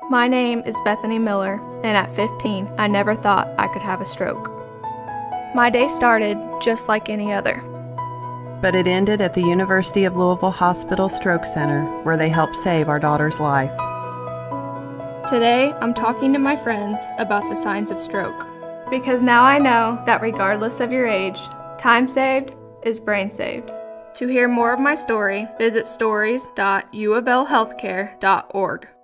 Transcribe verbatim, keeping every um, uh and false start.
My name is Bethany Miller, and at fifteen, I never thought I could have a stroke. My day started just like any other. But it ended at the University of Louisville Hospital Stroke Center, where they helped save our daughter's life. Today, I'm talking to my friends about the signs of stroke. Because now I know that regardless of your age, time saved is brain saved. To hear more of my story, visit stories dot u of l healthcare dot org.